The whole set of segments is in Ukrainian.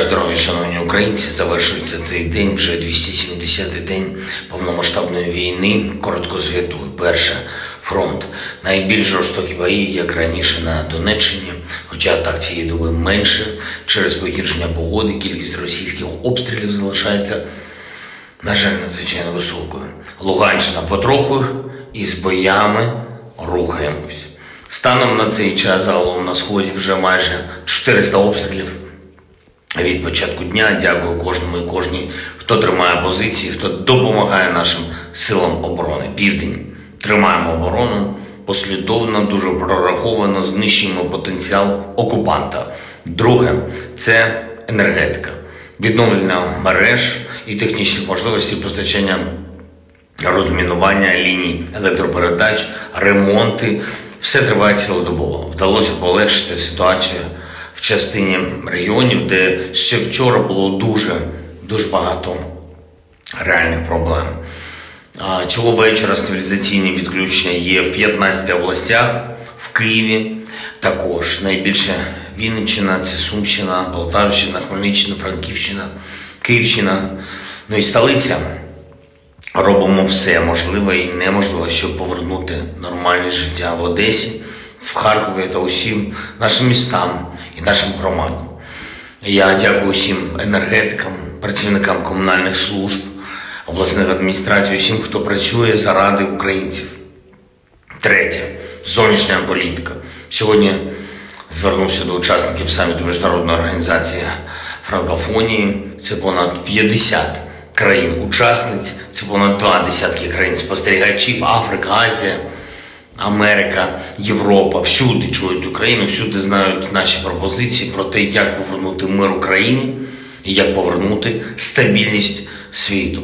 здоров'я, шановні українці. Завершується цей день, вже 270-й день повномасштабної війни. Коротко звітую. Перше. Фронт. Найбільш жорстокі бої, як раніше на Донеччині, хоча атак цієї доби менше. Через погіршення погоди кількість російських обстрілів залишається, на жаль, надзвичайно високою. Луганщина потроху із боями рухаємось. Станом на цей час загалом на Сході вже майже 400 обстрілів від початку дня. Дякую кожному і кожній, хто тримає позиції, хто допомагає нашим силам оборони. Південь. Тримаємо оборону, послідовно, дуже прораховано знищуємо потенціал окупанта. Друге – це енергетика. Відновлення мереж і технічних можливостей постачання, розмінування ліній електропередач, ремонти. Все триває цілодобово. Вдалося полегшити ситуацію в частині регіонів, де ще вчора було дуже багато реальних проблем. Цього вечора стабілізаційні відключення є в 15 областях, в Києві також. Найбільше Вінниччина, це Сумщина, Полтавщина, Хмельниччина, Франківщина, Київщина, ну і столиця. Робимо все можливе і неможливе, щоб повернути нормальне життя в Одесі, в Харкові та усім нашим містам і нашим громадам. Я дякую усім енергетикам, працівникам комунальних служб, обласних адміністрацій, усім, хто працює заради українців. Третє. Зовнішня політика. Сьогодні звернувся до учасників саміту Міжнародної організації франкофонії. Це понад 50 країн-учасниць, це понад 20 країн-спостерігачів, Африка, Азія, Америка, Європа. Всюди чують Україну, всюди знають наші пропозиції про те, як повернути мир Україні і як повернути стабільність світу.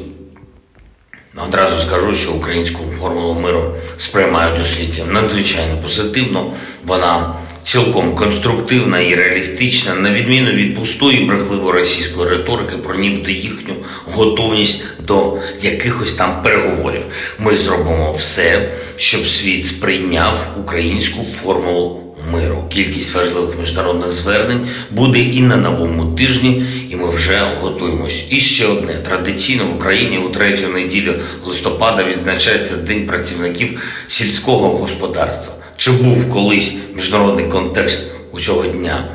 Одразу скажу, що українську формулу миру сприймають у світі надзвичайно позитивно. Вона цілком конструктивна і реалістична, на відміну від пустої брехливої російської риторики про нібито їхню готовність до якихось там переговорів. Ми зробимо все, щоб світ сприйняв українську формулу миру. Кількість важливих міжнародних звернень буде і на новому тижні, і ми вже готуємось. І ще одне. Традиційно в Україні у третю неділю листопада відзначається День працівників сільського господарства. Чи був колись міжнародний контекст у цього дня?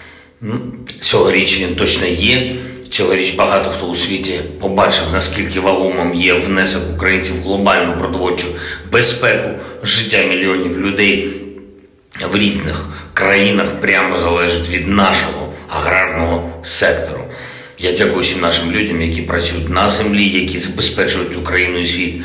Цьогоріч він точно є. Цьогоріч багато хто у світі побачив, наскільки вагомим є внесок українців в глобальну продовольчу безпеку. Життя мільйонів людей в різних країнах прямо залежить від нашого аграрного сектору. Я дякую всім нашим людям, які працюють на землі, які забезпечують Україну і світ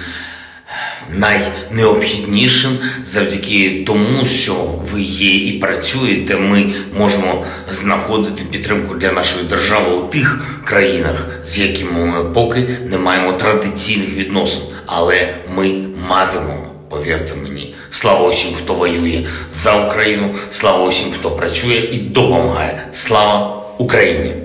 найнеобхіднішим. Завдяки тому, що ви є і працюєте, ми можемо знаходити підтримку для нашої держави у тих країнах, з якими ми поки не маємо традиційних відносин. Але ми матимемо, повірте мені. Слава усім, хто воює за Україну, слава усім, хто працює і допомагає. Слава Україні!